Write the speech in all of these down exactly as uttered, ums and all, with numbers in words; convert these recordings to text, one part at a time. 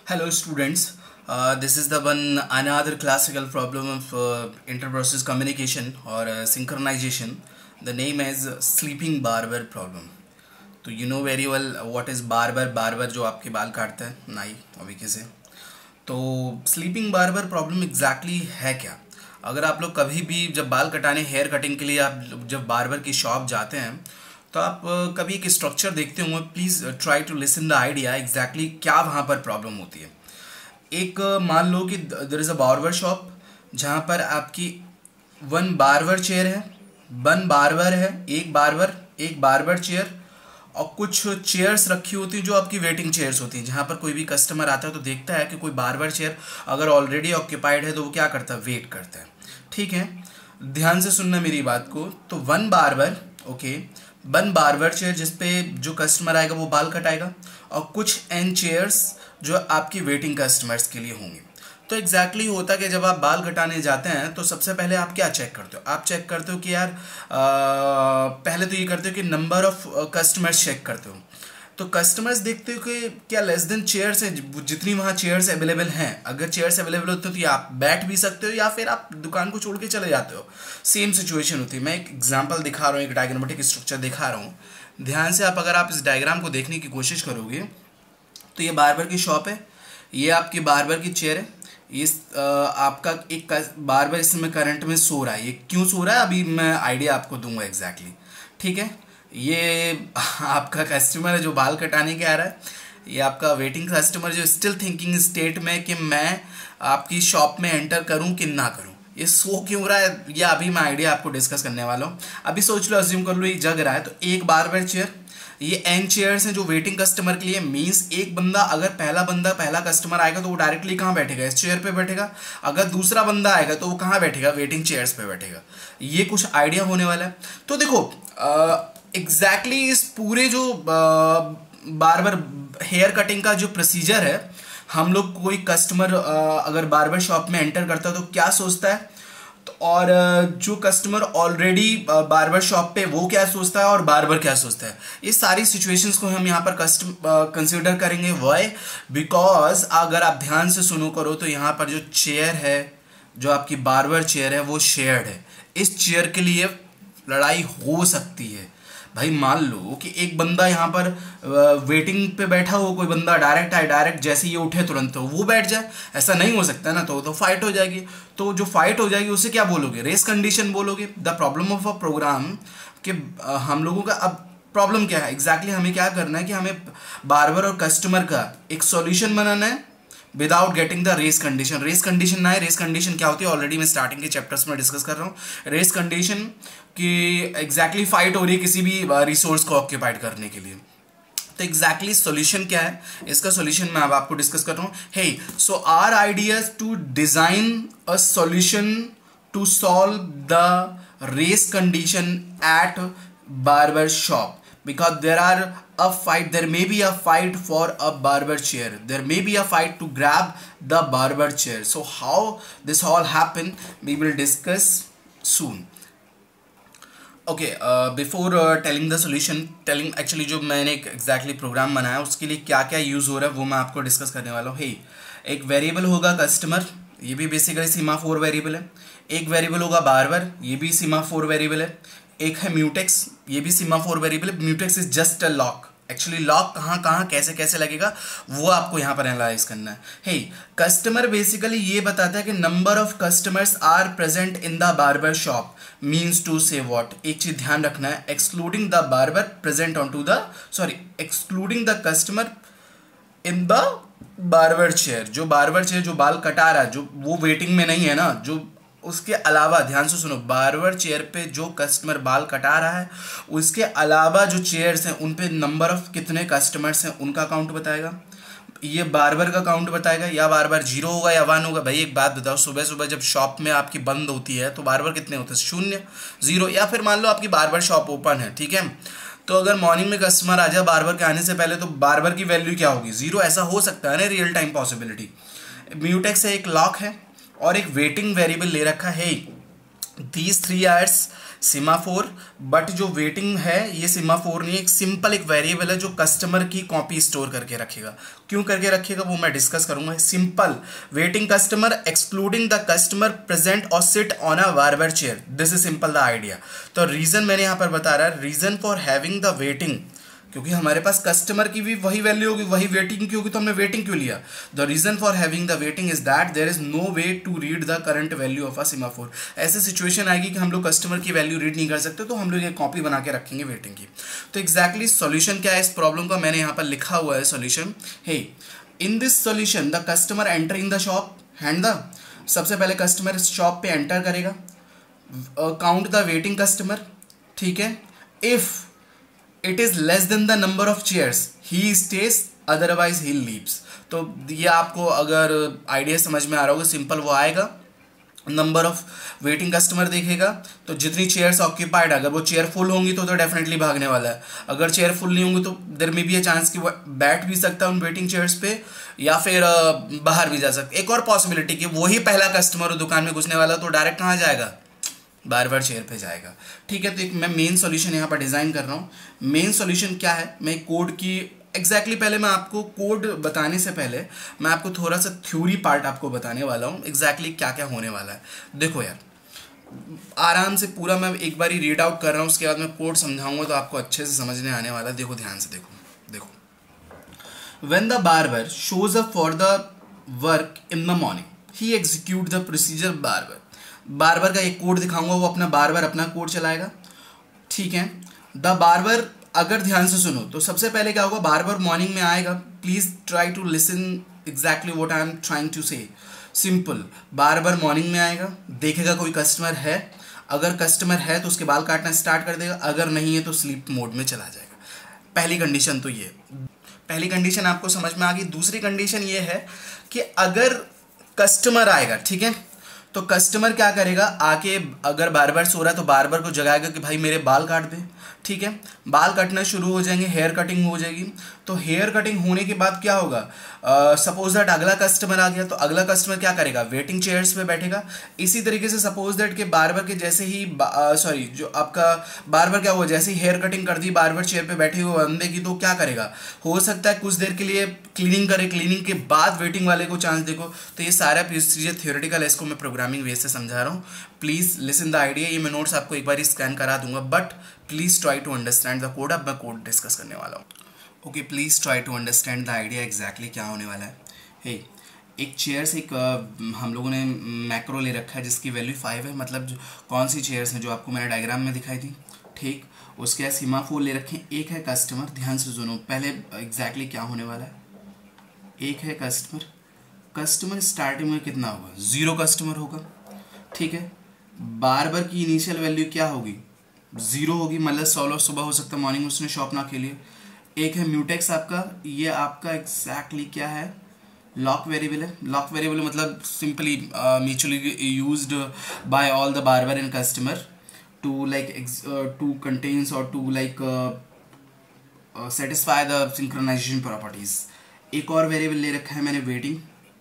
Hello students, uh, this is the one another classical problem of uh, interprocess communication or uh, synchronization. The name is sleeping barber problem. तो you know very well what is barber. Barber जो आपके बाल काटता है, नाई तरीके से. तो स्लीपिंग बार्बर प्रॉब्लम एग्जैक्टली है क्या? अगर आप लोग कभी भी जब बाल कटाने हेयर कटिंग के लिए आप जब बार्बर की शॉप जाते हैं तो आप uh, कभी एक स्ट्रक्चर देखते होंगे. Please try to listen the idea exactly क्या वहाँ पर प्रॉब्लम होती है. एक uh, मान लो कि there is a barber shop जहाँ पर आपकी वन बार्बर चेयर है, वन बार्बर है, एक बार्बर एक बार्बर चेयर और कुछ चेयर्स रखी होती हैं जो आपकी वेटिंग चेयर्स होती हैं. जहाँ पर कोई भी कस्टमर आता है तो देखता है कि कोई बार्बर चेयर अगर ऑलरेडी ऑक्यूपाइड है तो वो क्या करता है, वेट करता है. ठीक है, ध्यान से सुनना मेरी बात को. तो one barber, okay, one barber chair जिसपे जो कस्टमर आएगा वो बाल कटाएगा और कुछ एन चेयर्स जो आपकी वेटिंग कस्टमर्स के लिए होंगे. तो एग्जैक्टली exactly होता कि जब आप बाल कटाने जाते हैं तो सबसे पहले आप क्या चेक करते हो? आप चेक करते हो कि यार आ, पहले तो ये करते हो कि नंबर ऑफ कस्टमर्स चेक करते हो. तो कस्टमर्स देखते हो कि क्या लेस देन चेयर्स हैं, जितनी वहाँ चेयर्स अवेलेबल हैं. अगर चेयर्स अवेलेबल होते हो तो आप बैठ भी सकते हो या फिर आप दुकान को छोड़ के चले जाते हो. सेम सिचुएशन होती है. मैं एक एग्जाम्पल दिखा रहा हूँ, एक डायग्रामेटिक स्ट्रक्चर दिखा रहा हूँ. ध्यान से आप अगर आप इस डायग्राम को देखने की कोशिश करोगे तो ये बार्बर की शॉप है, ये आपकी बार्बर की चेयर है. ये आपका एक बार्बर इसमें करंट में सो रहा है. ये क्यों सो रहा है अभी मैं आइडिया आपको दूंगा एग्जैक्टली exactly. ठीक है, ये आपका कस्टमर है जो बाल कटाने के आ रहा है. ये आपका वेटिंग कस्टमर जो स्टिल थिंकिंग स्टेट में कि मैं आपकी शॉप में एंटर करूं कि ना करूं. ये सो क्यों रहा है ये अभी मैं आइडिया आपको डिस्कस करने वाला हूं. अभी सोच लो, अज्यूम कर लो ये जग रहा है. तो एक बार्बर चेयर, ये एन चेयर्स हैं जो वेटिंग कस्टमर के लिए. मींस एक बंदा, अगर पहला बंदा पहला कस्टमर आएगा तो वो डायरेक्टली कहाँ बैठेगा, इस चेयर पे बैठेगा. अगर दूसरा बंदा आएगा तो वो कहाँ बैठेगा, वेटिंग चेयर्स पे बैठेगा. ये कुछ आइडिया होने वाला है. तो देखो एग्जैक्टली uh, exactly इस पूरे जो बार्बर हेयर कटिंग का जो प्रोसीजर है, हम लोग कोई कस्टमर uh, अगर बार्बर शॉप में एंटर करता है तो क्या सोचता है, तो और जो कस्टमर ऑलरेडी बार्बर शॉप पे वो क्या सोचता है और बार्बर क्या सोचता है. ये सारी सिचुएशंस को हम यहाँ पर कस्टम कंसिडर करेंगे. वाई? बिकॉज अगर आप ध्यान से सुनो करो तो यहाँ पर जो चेयर है, जो आपकी बार्बर चेयर है, वो शेयर्ड है. इस चेयर के लिए लड़ाई हो सकती है. भाई मान लो कि एक बंदा यहाँ पर वेटिंग पे बैठा हो, कोई बंदा डायरेक्ट आए, डायरेक्ट जैसे ये उठे तुरंत वो बैठ जाए. ऐसा नहीं हो सकता ना. तो तो फाइट हो जाएगी. तो जो फाइट हो जाएगी उसे क्या बोलोगे, रेस कंडीशन बोलोगे. The problem of a program कि हम लोगों का अब प्रॉब्लम क्या है एग्जैक्टली exactly हमें क्या करना है कि हमें बार्बर और कस्टमर का एक सॉल्यूशन बनाना है without getting the race condition. Race condition ना है. रेस कंडीशन क्या होती है ऑलरेडी मैं स्टार्टिंग के चैप्टर्स में डिस्कस कर रहा हूँ. रेस कंडीशन कि एग्जैक्टली फाइट हो रही है किसी भी रिसोर्स को ऑक्यूपाइड करने के लिए. तो एग्जैक्टली exactly सॉल्यूशन क्या है, इसका सॉल्यूशन मैं अब आपको डिस्कस कर रहा हूँ. Hey so our idea to design a solution to solve the race condition at barber shop. Because there are a fight, there may be a fight for a barber chair. There may be a fight to grab the barber chair. So how this all happen, we will discuss soon. Okay, uh, before uh, telling the solution, telling actually जो मैंने एक exactly programme बनाया उसके लिए क्या क्या use हो रहा है वो मैं आपको डिस्कस करने वाला हूँ. hey, एक वेरिएबल होगा कस्टमर, ये भी बेसिकली सीमाफोर वेरिएबल है. एक वेरिएबल होगा बार्बर, ये भी सीमाफोर वेरिएबल है. एक है म्यूटेक्स, ये भी सीमाफोर वेरिएबल है. Mutex is just a lock. Actually lock कहाँ कहाँ कैसे कैसे लगेगा वो आपको यहाँ पर एनालाइज करना है. हे कस्टमर बेसिकली ये बताता है कि number of customers are present in the barber shop. Means to say what, एक चीज ध्यान रखना है, excluding the barber present on to the sorry excluding the customer in the barber chair. जो बार्बर चेयर जो बाल कटा रहा है, जो वो वेटिंग में नहीं है ना, जो उसके अलावा ध्यान से सुनो, बार्बर चेयर पे जो कस्टमर बाल कटा रहा है उसके अलावा जो चेयर्स हैं उन पे नंबर ऑफ कितने कस्टमर्स हैं उनका काउंट बताएगा. ये बार्बर का काउंट बताएगा. या बार्बर जीरो होगा या वन होगा. भाई एक बात बताओ, सुबह सुबह जब शॉप में आपकी बंद होती है तो बार्बर कितने होते हैं, शून्य, जीरो. या फिर मान लो आपकी बार्बर शॉप ओपन है, ठीक है, तो अगर मॉर्निंग में कस्टमर आ जाए बार्बर के आने से पहले तो बार्बर की वैल्यू क्या होगी, जीरो. ऐसा हो सकता है ना, रियल टाइम पॉसिबिलिटी. म्यूटेक्स है, एक लॉक है और एक वेटिंग वेरिएबल ले रखा है. These three are semaphore, but जो वेटिंग है ये सिमाफोर नहीं है, एक सिंपल एक वेरिएबल है जो कस्टमर की कॉपी स्टोर करके रखेगा। क्यों करके रखेगा वो मैं डिस्कस करूंगा। Simple waiting customer excluding the customer present और sit on a barber chair, this is simple the idea. तो रीजन मैंने यहाँ पर बता रहा है, reason for having the waiting, क्योंकि हमारे पास कस्टमर की भी वही वैल्यू होगी, वही वेटिंग की होगी, तो हमने वेटिंग क्यों लिया। The reason for having the waiting is that there is no way to read the current value of a semaphore. ऐसी सिचुएशन आएगी कि हम लोग कस्टमर की वैल्यू रीड नहीं कर सकते, तो हम लोग एक कॉपी बना के रखेंगे वेटिंग की। तो एग्जैक्टली सॉल्यूशन क्या है इस प्रॉब्लम का, मैंने यहाँ पर लिखा हुआ है solution. Hey in this solution the customer enter in the shop and the, सबसे पहले कस्टमर शॉप पे एंटर करेगा, काउंट द वेटिंग कस्टमर, ठीक है। If it is less than the number of chairs he stays, otherwise he leaves. तो ये आपको अगर आइडिया समझ में आ रहा होगा, सिंपल वो आएगा, नंबर ऑफ वेटिंग कस्टमर देखेगा, तो जितनी चेयर्स ऑक्यूपाइड, अगर वो चेयर फुल होंगी तो तो डेफिनेटली भागने वाला है, अगर चेयर फुल नहीं होंगी तो देर में भी है चांस कि वो बैठ भी सकता है उन वेटिंग चेयर्स पे, या फिर बाहर भी जा सकता है। एक और पॉसिबिलिटी कि वही पहला कस्टमर दुकान में घुसने वाला, तो डायरेक्ट कहाँ जाएगा, बार चेयर पे जाएगा, ठीक है। तो एक मैं मेन सॉल्यूशन यहाँ पर डिजाइन कर रहा हूँ। मेन सॉल्यूशन क्या है, मैं कोड की एग्जैक्टली exactly पहले मैं आपको कोड बताने से पहले मैं आपको थोड़ा सा थ्योरी पार्ट आपको बताने वाला हूँ, एग्जैक्टली exactly क्या क्या होने वाला है। देखो यार, आराम से पूरा मैं एक बार ही रीड आउट कर रहा हूँ, उसके बाद मैं कोड समझाऊंगा तो आपको अच्छे से समझने आने वाला है। देखो ध्यान से, देखो देखो when the barber shows up for the work in the morning he execute the procedure barber, barber का एक कोड दिखाऊंगा, वो अपना बार्बर अपना कोड चलाएगा, ठीक है। द बार्बर, अगर ध्यान से सुनो तो सबसे पहले क्या होगा, बार्बर मॉर्निंग में आएगा, please try to listen exactly what I am trying to say. Simple, barber morning में आएगा, देखेगा कोई कस्टमर है, अगर कस्टमर है तो उसके बाल काटना स्टार्ट कर देगा, अगर नहीं है तो स्लीप मोड में चला जाएगा। पहली कंडीशन तो ये, पहली कंडीशन आपको समझ में आ गई। दूसरी कंडीशन ये है कि अगर कस्टमर आएगा, ठीक है, तो कस्टमर क्या करेगा, आके अगर बार्बर सो रहा है तो बार्बर को जगाएगा कि भाई मेरे बाल काट दे, ठीक है। बाल कटना शुरू हो जाएंगे, हेयर कटिंग हो जाएगी। तो हेयर कटिंग होने के बाद क्या होगा, सपोज दैट अगला कस्टमर आ गया, तो अगला कस्टमर क्या करेगा, वेटिंग चेयर्स पे बैठेगा। इसी तरीके से सपोज दैट के बार्बर के जैसे ही सॉरी जो आपका बार्बर क्या हुआ, जैसे ही हेयर कटिंग कर दी बार्बर चेयर पे बैठे हुए बंदे की, तो क्या करेगा, हो सकता है कुछ देर के लिए क्लीनिंग करे, क्लीनिंग के बाद वेटिंग वाले को चांस देखो। तो ये सारा प्रोसीजर थियोरेटिकल है, इसको मैं प्रोग्रामिंग वे से समझा रहा हूँ। Please listen the idea. ये मैं नोट्स आपको एक बार ही स्कैन करा दूंगा, but please try to understand the code. अब मैं कोड डिस्कस करने वाला हूँ। Okay, please try to understand the idea exactly क्या होने वाला है। हे hey, एक चेयर से एक uh, हम लोगों ने मैक्रो ले रखा है जिसकी वैल्यू फाइव है, मतलब जो कौन सी चेयर्स हैं जो आपको मैंने डायग्राम में दिखाई थी, ठीक। उसके बाद सीमाफोर ले रखे हैं, एक है कस्टमर, ध्यान से सुनो पहले एग्जैक्टली exactly क्या होने वाला है। एक है कस्टमर, कस्टमर स्टार्टिंग में कितना होगा, जीरो कस्टमर होगा, ठीक है। बार्बर की इनिशियल वैल्यू क्या होगी, जीरो होगी, मतलब सोलह सुबह हो सकता है, मॉर्निंग उसने शॉप ना खेलिए। एक है म्यूटेक्स आपका, ये आपका एग्जैक्टली क्या है, लॉक वेरिएबल है। लॉक वेरिएबल मतलब simply mutually used by all the barber and customer to like to contends और to like satisfy the synchronization properties. एक और वेरिएबल ले रखा है मैंने वेटिंग,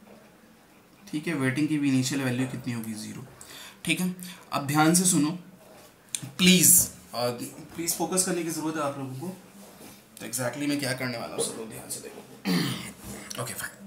ठीक है। वेटिंग की भी इनिशियल वैल्यू कितनी होगी, जीरो, ठीक है। अब ध्यान से सुनो प्लीज, प्लीज फोकस करने की जरूरत है आप लोगों को। तो एग्जैक्टली मैं क्या करने वाला हूँ, सब लोग ध्यान से देखो। ओके फाइन,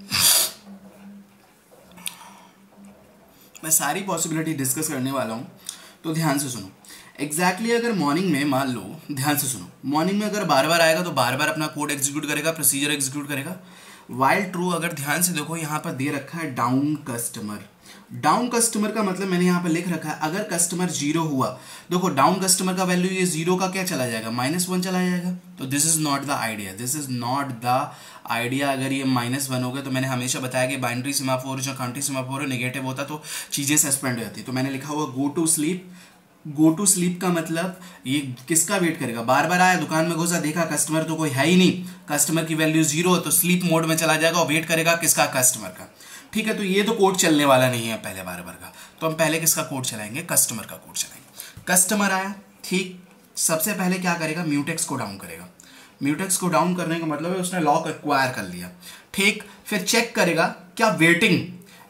मैं सारी पॉसिबिलिटी डिस्कस करने वाला हूँ, तो ध्यान से सुनो। एग्जैक्टली exactly अगर मॉर्निंग में मान लो, ध्यान से सुनो, मॉर्निंग में अगर बार बार आएगा तो बार बार अपना कोड एग्जीक्यूट करेगा, प्रोसीजर एग्जीक्यूट करेगा। वाइल ट्रू, अगर ध्यान से देखो यहाँ पर दे रखा है डाउन कस्टमर। डाउन कस्टमर का मतलब मैंने यहाँ पर लिख रखा है, अगर कस्टमर जीरो हुआ, देखो डाउन कस्टमर का वैल्यू ये जीरो का क्या चला जाएगा, माइनस वन चला जाएगा। तो this is not the idea, this is not the idea. अगर ये माइनस वन हो गया तो मैंने हमेशा बताया कि बाइनरी सिमाफोर जो काउंटी सिमाफोर नेगेटिव होता तो चीजें सस्पेंड हो जाती। तो मैंने लिखा हुआ go to sleep. Go to sleep का मतलब ये किसका वेट करेगा, बार बार आया, दुकान में घुसा, देखा कस्टमर तो कोई है ही नहीं, कस्टमर की वैल्यू जीरो, तो स्लीप मोड में चला जाएगा और वेट करेगा किसका, कस्टमर का, ठीक है। तो ये तो कोड चलने वाला नहीं है पहले बार बार का, तो हम पहले किसका कोड चलाएंगे, कस्टमर का कोड चलाएंगे। कस्टमर आया, ठीक, सबसे पहले क्या करेगा, म्यूटेक्स को डाउन करेगा। म्यूटेक्स को डाउन करने का मतलब है उसने लॉक एक्वायर कर लिया, ठीक। फिर चेक करेगा क्या waiting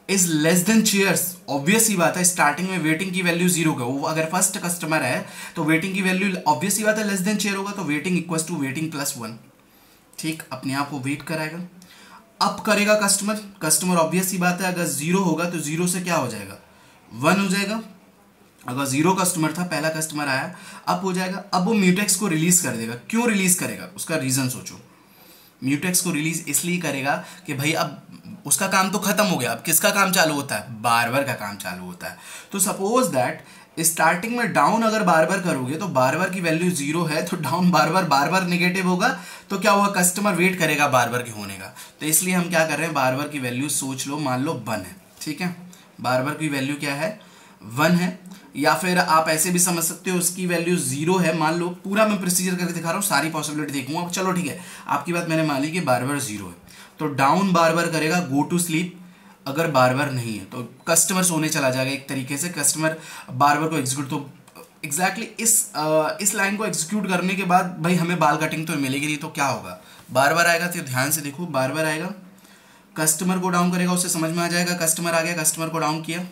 is less than chairs, obvious ही बात है, स्टार्टिंग में वेटिंग की वैल्यू जीरो का, वो अगर फर्स्ट कस्टमर है तो वेटिंग की वैल्यू ऑब्वियस ही बात है लेस देन चेयर होगा, तो waiting equal to waiting plus one. ठीक, अपने आप को वेट कराएगा, अप करेगा कस्टमर, कस्टमर ऑब्वियस ही बात है अगर जीरो होगा तो जीरो से क्या हो जाएगा, वन हो जाएगा। अगर जीरो कस्टमर था, पहला कस्टमर आया, अप हो जाएगा। अब वो म्यूटेक्स को रिलीज कर देगा। क्यों रिलीज करेगा, उसका रीजन सोचो। म्यूटेक्स को रिलीज इसलिए करेगा कि भाई अब उसका काम तो खत्म हो गया, अब किसका काम चालू होता है, बारबर का काम चालू होता है। तो सपोज दैट स्टार्टिंग में डाउन अगर बार बार करोगे तो बार बार की वैल्यू जीरो है, तो डाउन बार बार बार बार नेगेटिव होगा, तो क्या हुआ, कस्टमर वेट करेगा बार बार के होने का। तो इसलिए हम क्या कर रहे हैं, बार बार की वैल्यू सोच लो, मान लो वन है, ठीक है, बार बार की वैल्यू क्या है, वन है। या फिर आप ऐसे भी समझ सकते हो उसकी वैल्यू जीरो है, मान लो, पूरा मैं प्रोसीजर करके दिखा रहा हूँ, सारी पॉसिबिलिटी देखूंगा। चलो ठीक है, आपकी बात मैंने मान ली कि बार बार जीरो है, तो डाउन बार बार करेगा, गो टू स्लीप अगर बार बार नहीं है तो कस्टमर सोने चला जाएगा। एक तरीके से कस्टमर बार बार को एग्जीक्यूट, तो एग्जैक्टली exactly इस आ, इस लाइन को एग्जीक्यूट करने के बाद भाई हमें बाल कटिंग तो मिलेगी नहीं, तो क्या होगा, बार बार आएगा। तो ध्यान से देखो, बार बार आएगा, कस्टमर को डाउन करेगा, उससे समझ में आ जाएगा कस्टमर आ गया, कस्टमर को डाउन किया।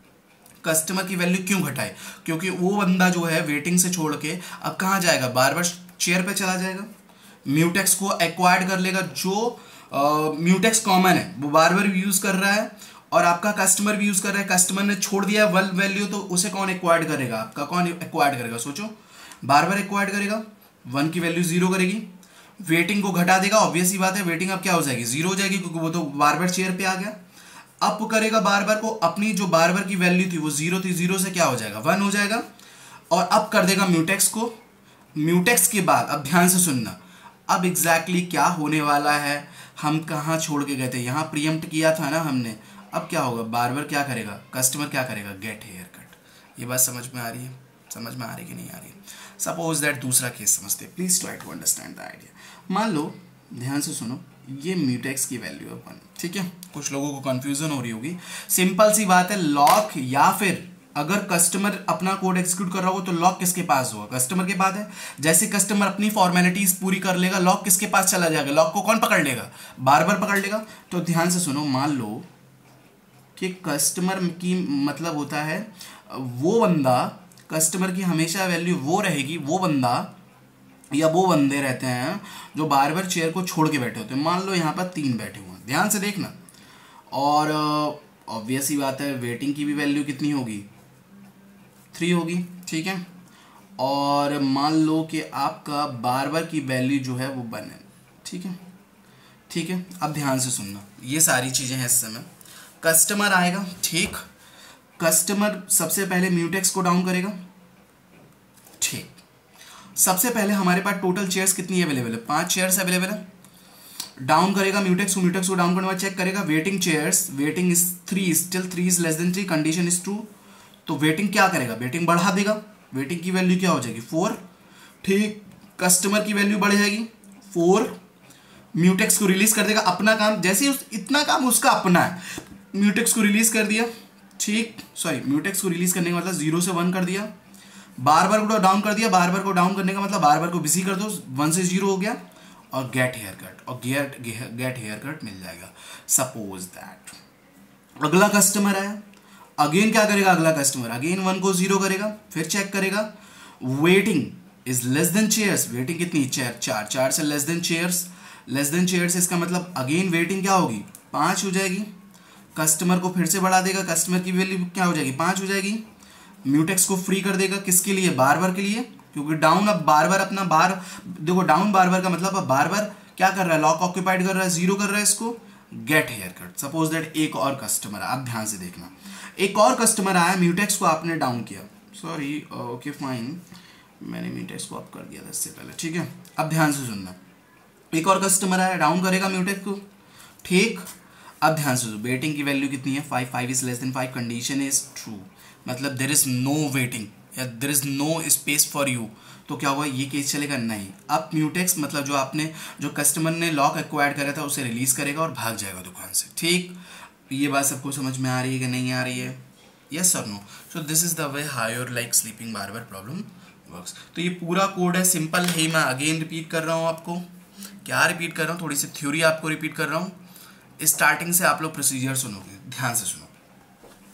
कस्टमर की वैल्यू क्यों घटाए, क्योंकि वो बंदा जो है वेटिंग से छोड़ के अब कहाँ जाएगा, बार बार चेयर पे चला जाएगा, म्यूटेक्स को एक्वायर्ड कर लेगा। जो म्यूटेक्स uh, कॉमन है वो बार बार यूज कर रहा है और आपका कस्टमर भी यूज कर रहा है, कस्टमर ने छोड़ दिया वन वैल्यू, तो उसे कौन एक्वायर्ड करेगा, आपका कौन एक्वायर्ड करेगा, सोचो, बार बार एक्वायर्ड करेगा, वन की वैल्यू जीरो करेगी, वेटिंग को घटा देगा, ऑब्वियस ही बात है वेटिंग अब क्या हो जाएगी, जीरो हो जाएगी, क्योंकि वो तो बार बार चेयर पे आ गया। अप करेगा बार बार को, अपनी जो बार बार की वैल्यू थी वो जीरो थी, जीरो से क्या हो जाएगा, वन हो जाएगा, और अप कर देगा म्यूटेक्स को। म्यूटेक्स के बाद अब ध्यान से सुनना, अब एग्जैक्टली exactly क्या होने वाला है, हम कहाँ छोड़ के गए थे, यहाँ प्रीएम्प्ट किया था ना हमने, अब क्या होगा, बार बार क्या करेगा, कस्टमर क्या करेगा, गेट हेयर कट। ये बात समझ में आ रही है, समझ में आ रही कि नहीं आ रही। सपोज दैट दूसरा केस समझते, please try to understand the idea. मान लो, ध्यान से सुनो, ये म्यूटेक्स की वैल्यू है वन, ठीक है, कुछ लोगों को कंफ्यूजन हो रही होगी, सिंपल सी बात है, लॉक या फिर अगर कस्टमर अपना कोड एग्जीक्यूट कर रहा हो तो लॉक किसके पास होगा, कस्टमर के पास है। जैसे कस्टमर अपनी फॉर्मेलिटीज पूरी कर लेगा, लॉक किसके पास चला जाएगा, लॉक को कौन पकड़ लेगा, बार बार पकड़ लेगा। तो ध्यान से सुनो, मान लो कि कस्टमर की मतलब होता है वो बंदा, कस्टमर की हमेशा वैल्यू वो रहेगी, वो बंदा या वो बंदे रहते हैं जो बार बार चेयर को छोड़ के बैठे होते हैं। मान लो यहाँ पर तीन बैठे हुए हैं, ध्यान से देखना, और ऑब्वियस ही बात है वेटिंग की भी वैल्यू कितनी होगी, थ्री होगी, ठीक है, और मान लो कि आपका बार बार की वैल्यू जो है वो वन है, ठीक है, ठीक है। अब ध्यान से सुनना, ये सारी चीज़ें हैं। इस समय कस्टमर आएगा, ठीक, कस्टमर सबसे पहले म्यूटेक्स को डाउन करेगा, ठीक, सबसे पहले हमारे पास टोटल चेयर्स कितनी अवेलेबल है, पांच चेयर्स अवेलेबल है, डाउन करेगा म्यूटेक्स को, म्यूटेक्स को डाउन करने बाद चेक करेगा waiting chairs, waiting is three, still three is less than three, condition is true, तो वेटिंग क्या करेगा, वेटिंग बढ़ा देगा, वेटिंग की वैल्यू क्या हो जाएगी, फोर, ठीक, कस्टमर की वैल्यू बढ़ जाएगी फोर, म्यूटेक्स को रिलीज कर देगा, अपना काम, जैसे उस इतना काम उसका अपना है, म्यूटेक्स को रिलीज कर दिया, ठीक, सॉरी म्यूटेक्स को रिलीज करने का मतलब जीरो से वन कर दिया, बार बार को डाउन कर दिया, बार बार को डाउन करने का मतलब बार बार को बिजी कर दो, वन से जीरो हो गया, और गेट हेयर कट, और गेट गेट हेयर कट मिल जाएगा। सपोज दैट अगला कस्टमर आया, अगेन क्या करेगा अगला कस्टमर, अगेन वन को जीरो करेगा, फिर चेक करेगा waiting is less than chairs, waiting कितनी, चेयर चार, चार से less than chairs, less than chairs इसका मतलब अगेन वेटिंग क्या होगी, पाँच हो जाएगी, कस्टमर को फिर से बढ़ा देगा, कस्टमर की वैल्यू क्या हो जाएगी, पाँच हो जाएगी, म्यूटेक्स को फ्री कर देगा, किसके लिए, बार बार के लिए, क्योंकि डाउन अब बार बार अपना बार, देखो डाउन बार बार का मतलब अब बार बार क्या कर रहा है, लॉक ऑक्यूपाइड कर रहा है, जीरो कर रहा है, इसको get hair cut. Suppose that एक और कस्टमर, आप ध्यान से देखना, एक और कस्टमर आया, म्यूटेक्स को आपने डाउन किया, सॉरी ओके फाइन, मैंने म्यूटेक्स को अप कर दिया था इससे पहले, ठीक है। अब ध्यान से सुनना, एक और कस्टमर आया, डाउन करेगा म्यूटेक्स को, ठीक, अब ध्यान से सुनो, वेटिंग की वैल्यू कितनी है, five, five is less than five, condition is true, मतलब देर इज नो वेटिंग या there is no space for you, तो क्या हुआ, ये केस चलेगा नहीं। अब म्यूटेक्स मतलब जो आपने, जो कस्टमर ने लॉक एक्वायर्ड करा था उसे रिलीज करेगा और भाग जाएगा दुकान से, ठीक। ये बात सबको समझ में आ रही है कि नहीं आ रही है, यस और no. So this is the way how your like sleeping barber problem works. तो ये पूरा कोड है, सिंपल है, मैं अगेन रिपीट कर रहा हूँ आपको, क्या रिपीट कर रहा हूँ, थोड़ी सी थ्योरी आपको रिपीट कर रहा हूँ, स्टार्टिंग से आप लोग प्रोसीजर सुनोगे, ध्यान से सुनो।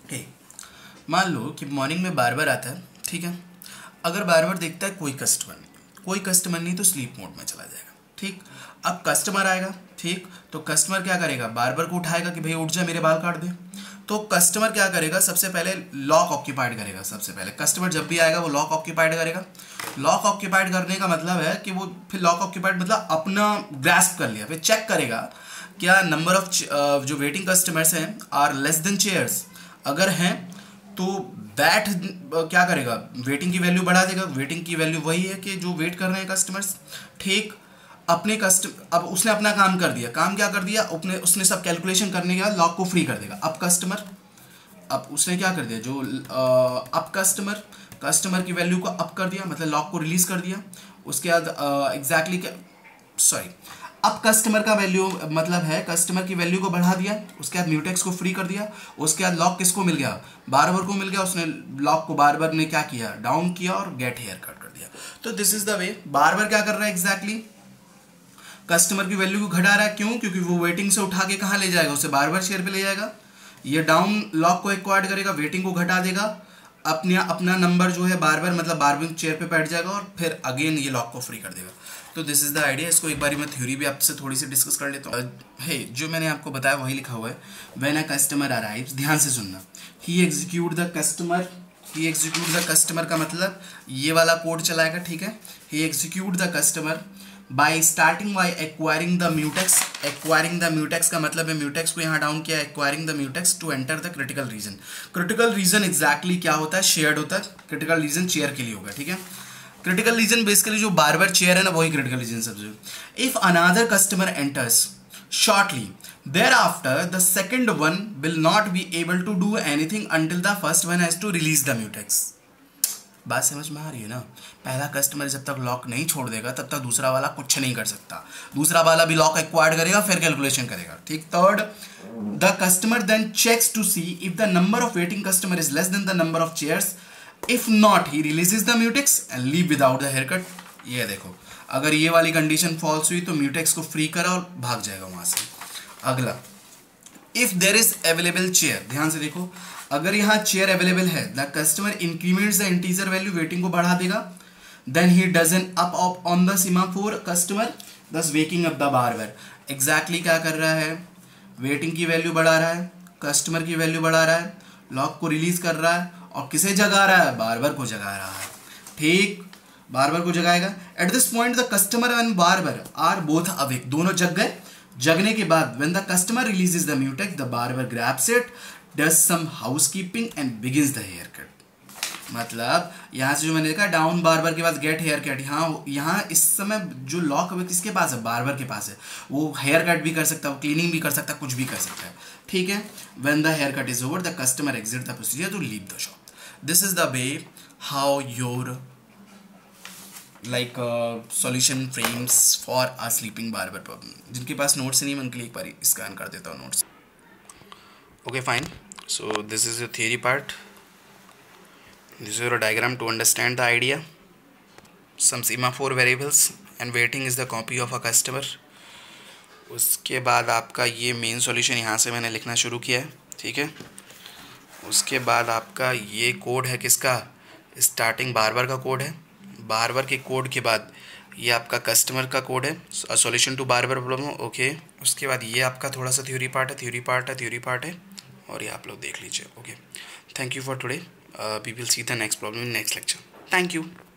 हे मान लो कि मॉर्निंग में बार्बर आता है, ठीक है। अगर बार्बर देखता है कोई कस्टमर नहीं, कोई कस्टमर नहीं तो स्लीप मोड में चला जाएगा, ठीक। अब कस्टमर आएगा, ठीक, तो कस्टमर क्या करेगा, बार्बर को उठाएगा कि भाई उठ जा मेरे बाल काट दे। तो कस्टमर क्या करेगा, सबसे पहले लॉक ऑक्यूपाइड करेगा। सबसे पहले कस्टमर जब भी आएगा वो लॉक ऑक्यूपाइड करेगा। लॉक ऑक्यूपाइड करने का मतलब है कि वो फिर लॉक ऑक्यूपाइड मतलब अपना ग्रास्प कर लिया, फिर चेक करेगा क्या नंबर ऑफ जो वेटिंग कस्टमर्स हैं आर लेस देन चेयर्स। अगर हैं तो बैठ क्या करेगा, वेटिंग की वैल्यू बढ़ा देगा। वेटिंग की वैल्यू वही है कि जो वेट कर रहे हैं कस्टमर्स, ठीक। अपने कस्ट अब उसने अपना काम कर दिया। काम क्या कर दिया, उसने उसने सब कैलकुलेशन करने के बाद लॉक को फ्री कर देगा। अब कस्टमर अब उसने क्या कर दिया, जो अब कस्टमर कस्टमर की वैल्यू को अप कर दिया, मतलब लॉक को रिलीज कर दिया। उसके बाद एग्जैक्टली क्या सॉरी अब कस्टमर का वैल्यू मतलब है कस्टमर की वैल्यू को बढ़ा दिया। उसके बाद म्यूटेक्स को फ्री कर दिया। उसके बाद लॉक किसको मिल गया, बार्बर को मिल गया। उसने लॉक को बार्बर ने क्या किया, डाउन किया और गेट हेयर कट कर दिया। तो this is the way barber क्या कर रहा है, एग्जैक्टली कस्टमर की वैल्यू को घटा रहा है। क्यों, क्योंकि वो वेटिंग से उठा के कहाँ ले जाएगा, उसे बार्बर चेयर पे ले जाएगा। ये डाउन लॉक को एक्वायर्ड करेगा, वेटिंग को घटा देगा, अपने अपना नंबर जो है बार्बर मतलब बार्बिंग चेयर पे बैठ जाएगा और फिर अगेन ये लॉक को फ्री कर देगा। तो दिस इज द आइडिया। इसको एक बार मैं थ्योरी भी आपसे थोड़ी सी डिस्कस कर लेता हूँ। हे जो मैंने आपको बताया वही लिखा हुआ है। व्हेन अ कस्टमर अराइव्स, ध्यान से सुनना, he execute the customer he execute the customer का मतलब ये वाला कोड चलाएगा, ठीक है। He execute the customer by starting by acquiring the mutex. Acquiring the mutex का मतलब है म्यूटेक्स को यहाँ डाउन किया, acquiring the mutex to enter the critical region. Critical region exactly क्या होता है, शेयर्ड होता है। क्रिटिकल रीजन चेयर के लिए होगा, ठीक है। क्रिटिकल रीजन बेसिकली जो बार्बर चेयर है ना, वही क्रिटिकल रीजन सबसे। If another customer enters shortly thereafter the second one will not be able to do anything until the first one has to release the mutex। बात समझ में आ रही है ना। पहला कस्टमर जब तक लॉक नहीं छोड़ देगा तब तक दूसरा वाला कुछ नहीं कर सकता। दूसरा वाला भी लॉक एक्वायर्ड करेगा, फिर कैलकुलेशन करेगा, ठीक। Third, the customer then checks to see if the number of waiting customer is less than the number of chairs. If not he releases the mutex and leave without the hair cut. ये देखो, अगर ये वाली condition false हुई तो mutex को free करा और भाग जाएगा वहां से। अगला, if there is available chair, ध्यान से देखो, अगर यहाँ चेयर अवेलेबल है, the customer increments the integer value, waiting को बढ़ा देगा। Then he does an up up on the semaphore customer thus waking up the barber. Exactly क्या कर रहा है, वेटिंग की वैल्यू बढ़ा रहा है, कस्टमर की वैल्यू बढ़ा रहा है, लॉक को रिलीज कर रहा है और किसे जगा रहा है, बार्बर को जगा रहा है, ठीक। बार्बर को जगाएगा। At this point the customer and barber are both awake, दोनों जग गए। जगने के बाद when the customer releases the mutex, the barber grabs it, does some housekeeping and begins the haircut। मतलब यहाँ से जो मैंने देखा डाउन बार्बर के बाद गेट हेयर कट, यहाँ यहाँ इस समय जो लॉक है किसके पास है, बार्बर के पास है। वो हेयर कट भी कर सकता है, वो क्लीनिंग भी कर सकता है, कुछ भी कर सकता है, ठीक है। when the haircut is over, the customer exit the procedure to leave the shop। this is the way how your like solution frames for a sleeping barber problem. जिनके पास नोट्स नहीं, मैं उनके लिए एक बार स्कैन कर देता हूँ notes. Okay fine, so this is your theory part, this is your diagram to understand the idea. Some semaphore variables and waiting is the copy of a customer. उसके बाद आपका ये मेन सॉल्यूशन यहाँ से मैंने लिखना शुरू किया है, ठीक है। उसके बाद आपका ये कोड है किसका, स्टार्टिंग बार्बर का कोड है। बार्बर के कोड के बाद ये आपका कस्टमर का कोड है, solution to barber problem, okay. उसके बाद ये आपका थोड़ा सा थ्योरी पार्ट है, थ्योरी पार्ट है, थ्योरी पार्ट है, और ये आप लोग देख लीजिए, okay. Thank you for today, we will see the next problem in next lecture. Thank you.